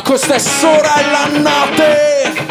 questa è sorella notte.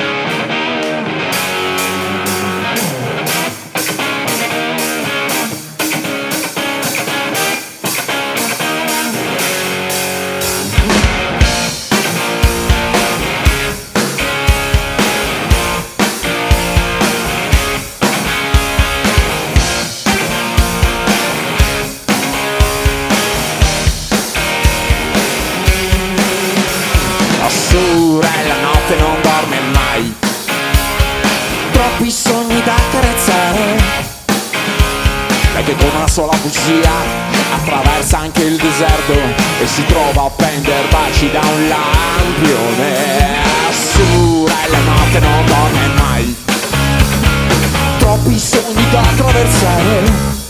Sorella notte non dorme mai, troppi sogni da accarezzare, lei che con una sola bugia attraversa anche il deserto e si trova a prendere baci da un lampione. Sorella notte non dorme mai, troppi sogni da attraversare,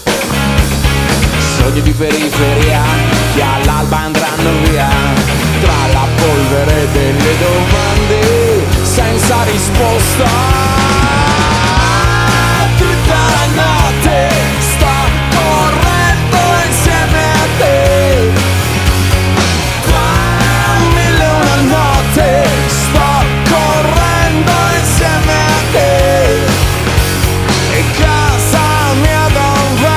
sogni di periferia che all'alba andranno via tra la polvere delle domande senza risposta. Tutta la notte sto correndo insieme a te, tra mille e una notte sto correndo insieme a te, e casa mia dove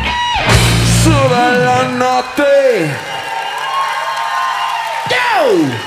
notte. Go!